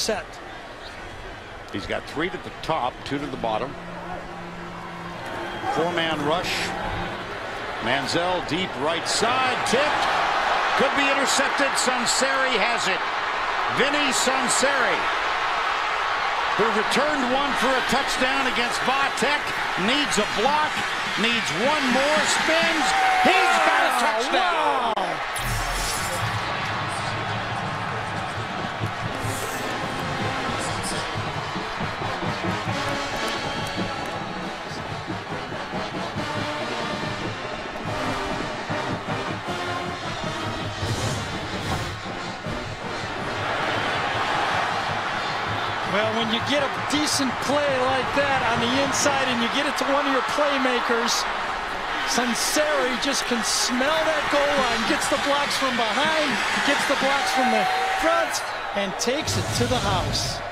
set. He's got 3 to the top, 2 to the bottom. 4-man rush. Manziel deep right side, tipped. Could be intercepted. Sunseri has it. Vinnie Sunseri, who returned one for a touchdown against Vatek, needs a block, needs one more, spins. He's got a touchdown. Wow. Well, when you get a decent play like that on the inside and you get it to one of your playmakers, Sunseri just can smell that goal line, gets the blocks from behind, gets the blocks from the front, and takes it to the house.